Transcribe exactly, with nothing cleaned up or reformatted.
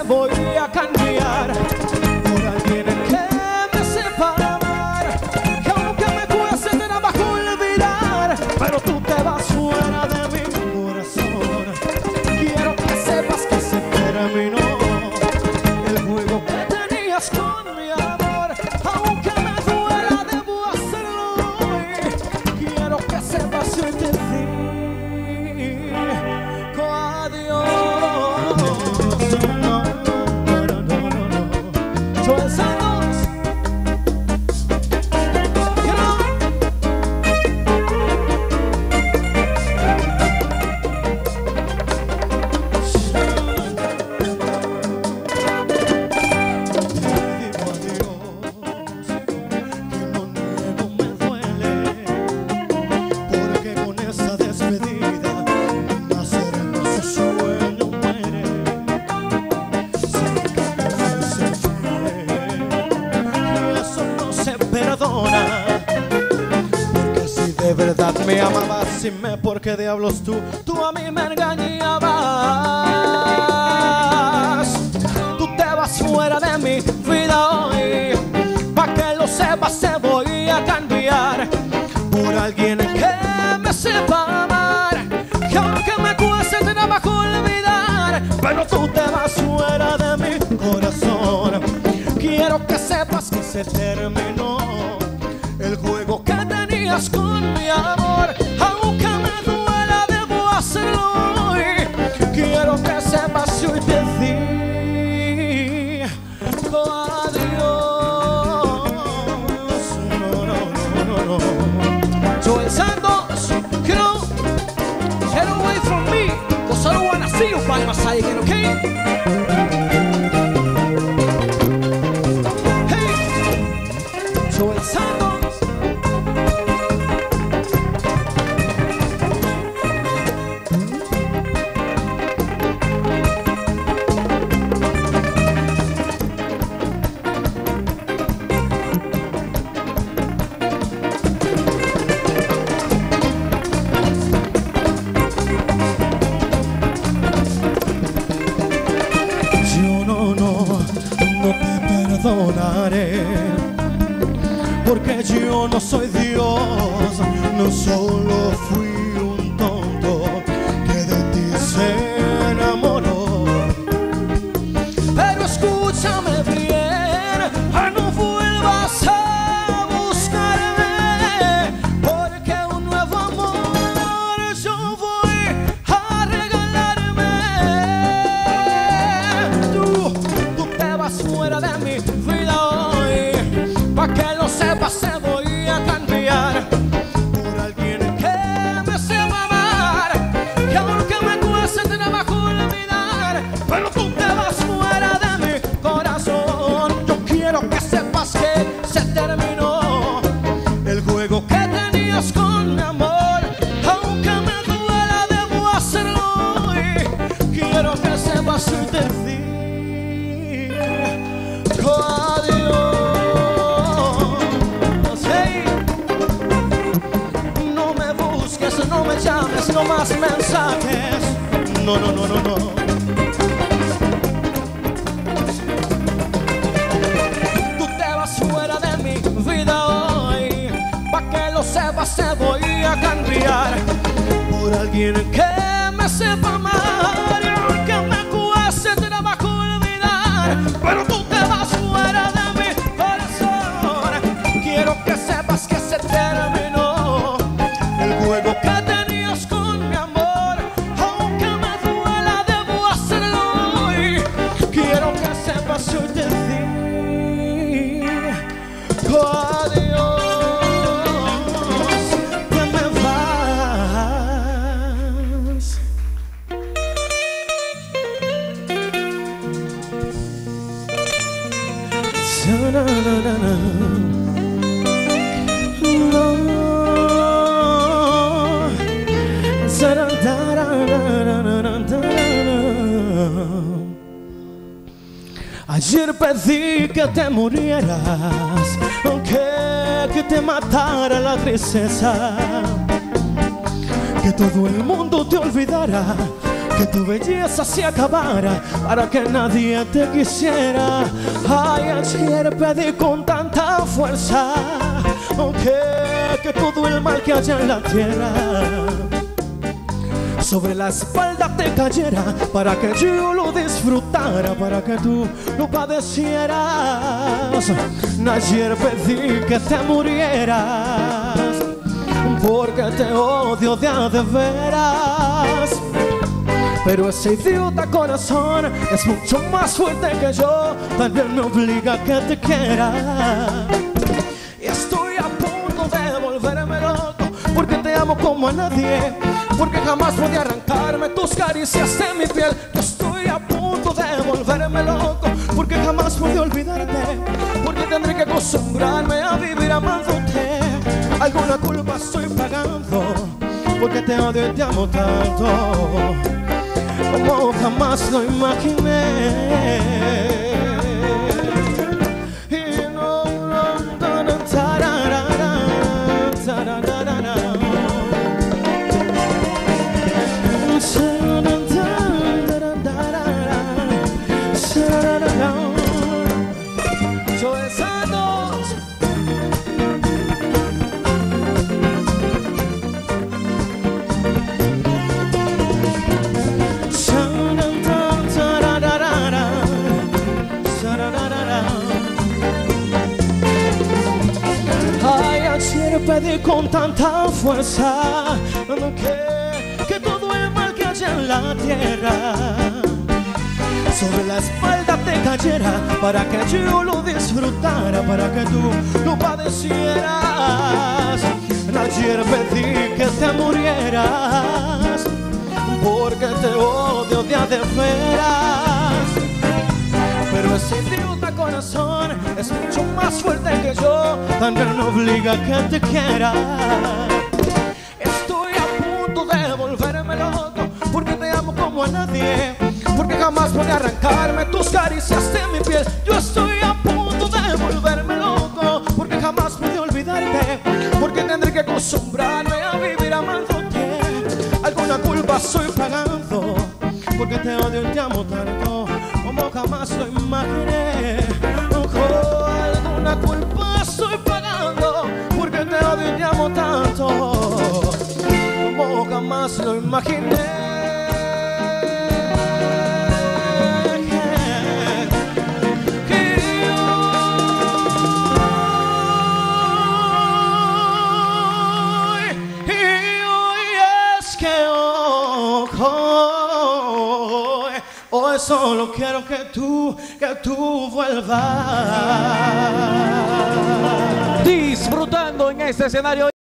voy a cambiar por alguien que me sepa amar, que aunque me cueste trabajo olvidar, pero tú te vas fuera de mi corazón. Quiero que sepas que se terminó el juego que tenías con mi amor, aunque me duela debo hacerlo hoy. Quiero que sepas que hoy te digo adiós. No, no, no, no, no, no. Joel Santos. You know. Porque si de verdad me amabas, dime por qué diablos tú, tú a mí me engañabas. Tú te vas fuera de mi vida hoy, pa' que lo sepas te voy a cambiar por alguien que me sepa amar, que aunque me cueste trabajo olvidar, pero tú te vas fuera de mi corazón. Quiero que sepas que se terminó el juego que tenías con mi amor, aunque me duela debo hacerlo hoy. Quiero que sepas que hoy te digo adiós. No, no, no, no, no. Joel Santos, you know, get away from me, 'cause I don't wanna see you by my side again, okay? Joel Santos. Yo no, no, no te perdonaré, porque yo no soy Dios, no solo fui un tonto que de ti se enamoró. Pero escúchame bien, no vuelvas a buscarme, porque un nuevo amor yo voy a regalarme. Tú, tú te vas fuera de mi vida hoy, pa' que lo sepas te voy a cambiar por alguien que me sepa amar, que aunque me cueste trabajo olvidar, pero tú te vas fuera de mi corazón. Yo quiero que sepas que se terminó el juego que tenías con mi amor, aunque me duela debo hacerlo hoy. Quiero que sepas que te digo adiós. No me llames, no más mensajes. No, no, no, no, no. Tú te vas fuera de mi vida hoy, pa' que lo sepas te voy a cambiar por alguien que me sepa amar, aunque me cueste trabajo olvidar, pero tú te vas fuera de mi corazón. Quiero que sepas que se terminó el juego que tenías con mi amor, aunque me duela debo hacerlo hoy. Quiero que sepas que hoy te digo adiós, que me vas. Ta-na-na-na-na. No. Ayer pedí que te murieras, que, que te matara la tristeza, que todo el mundo te olvidara, que tu belleza se acabara para que nadie te quisiera. Ay, ayer pedí con tanta fuerza que, que todo el mal que haya en la tierra sobre la espalda te cayera, para que yo lo disfrutara, para que tú lo padecieras. Ayer pedí que te murieras, porque te odio de a de veras. Pero ese idiota corazón es mucho más fuerte que yo, también me obliga a que te quiera. Y estoy a punto de volverme loco, porque te amo como a nadie, porque jamás podía arrancarme tus caricias de mi piel. Yo estoy a punto de volverme loco, porque jamás pude olvidarte, porque tendré que acostumbrarme a vivir amándote. Alguna culpa estoy pagando, porque te odio y te amo tanto como jamás lo imaginé. Pedí con tanta fuerza que, que todo el mal que haya en la tierra sobre la espalda te cayera, para que yo lo disfrutara, para que tú lo padecieras. Ayer pedí que te murieras, porque te odio de a de veras. Pero ese idiota corazón es mucho más fuerte que yo, también me obliga a que te quiera. Estoy a punto de volverme loco, porque te amo como a nadie, porque jamás pude arrancarme tus caricias de mi piel. Yo estoy a punto de volverme loco, porque jamás pude olvidarte, porque tendré que acostumbrarme a vivir amándote. Alguna culpa estoy pagando, porque te odio y te amo tanto como jamás lo imaginé. Oh, alguna culpa estoy pagando, porque te odio y te amo tanto como jamás lo imaginé. Hoy solo quiero que tú, que tú vuelvas. Disfrutando en este escenario.